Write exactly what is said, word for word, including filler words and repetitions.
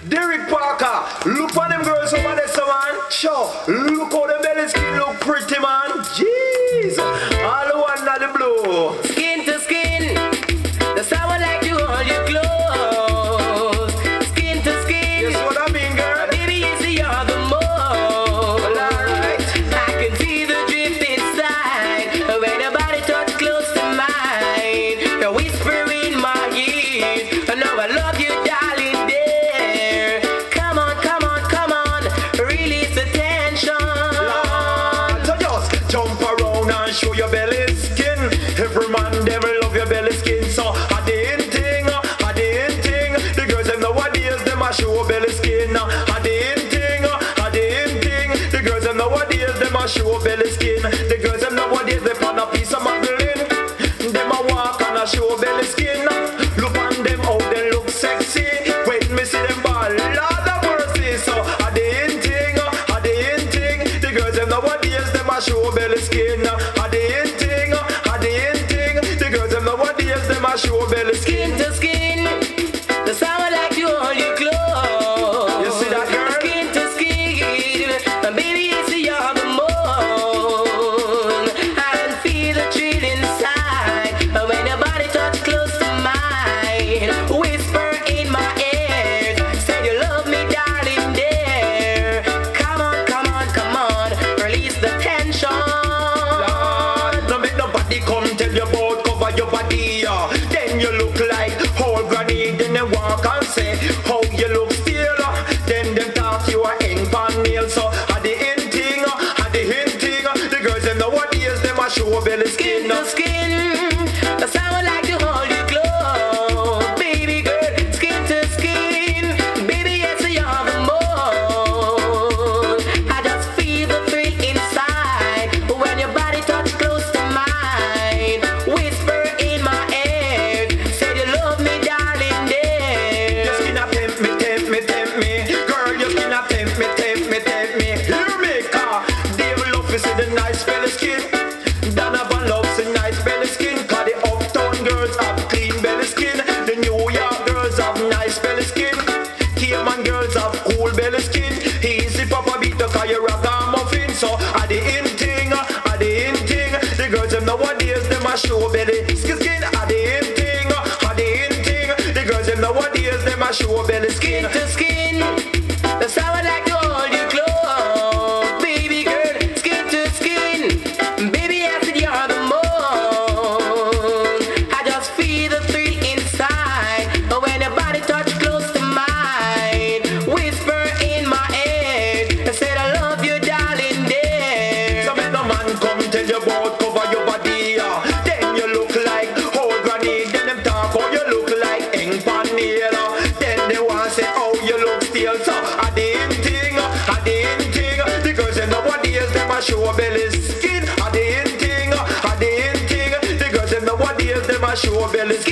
Derek Parker, look on them girls over there, so man. Sure, look how the belly skin look pretty, man. Jeez, all the one at the blue. Skin to skin, the someone like to hold you close. Skin to skin, Guess what I mean, girl? baby, you see you're the most. Well, alright. I can see the drift inside when your body touch close to mine. You whisper in my ear, I know I love you, darling, dear. Come on, come on, come on, release the tension. Lord, so just jump around and show your belly skin. Every man them love your belly skin. So a the in thing, a the in thing. The girls them nowadays them a show belly skin. A the in thing, a the in thing. The girls them nowadays them a show belly skin. The girls them nowadays they pan a piece of Magdalene. Them a walk and a show belly skin. Look on them how they look sexy. When me see them ball, Lord have mercy. So a the in thing, a the in thing. The girls them nowadays them a show belly skin. A the in thing, a the in thing. The girls them nowadays them a show belly skin. Skin to skin, the someone like to hold you close. You see that, girl? Skin to skin, and baby, you see you're the moon. I can feel the thrill inside when your body touch close to mine. Whisper in my ear, say you love me, darling, dear. Come on, come on, come on, release the tension. Lord, no make nobody come tell you about cover your body. Uh. Then you look like whole granny. Then they walk and say how you look still. Uh. Then them talk you a ink pan nail. So at the end thing, uh, at the end thing, uh, the girls them nowadays them a show belly skin. Skin to skin, the someone like to hold you close. Baby girl, skin to skin, baby, yes, you're the moon. I just feel the thrill inside when your body touch close to mine. Whisper in my ear, say you love me, darling, dear. Your skin a tempt me, tempt me, tempt me. Girl, your skin a tempt me, tempt me, tempt me. Hear me, car. Devil love to see the nice belly skin. Donovan loves the nice belly skin. Cause the uptown girls have clean belly skin. The New York girls have nice belly skin. Cayman girls have cool belly skin. Easy papa beat the cause you rock and muffin. So at the in thing, at the in thing. The girls them nowadays them a show belly skin skin. At the in thing, at the in thing. The girls them nowadays them a show belly skin. Skin to skin, the someone like to hold you close. Baby girl, skin to skin, baby, I said you're the moon. I just feel the thrill inside when your body touch close to mine. Whisper in my ear, I said I love you, darling, dear. So make no man come tell you about cover your body. Uh. Then you look like old granny. Then them talk how you look like ink pan nail. Uh. Then they want say how you look still. So at the end thing, uh, at the end thing, uh, the girls them nowadays them a show belly skin. At the end thing, uh, at the end thing, the girls them nowadays them a show belly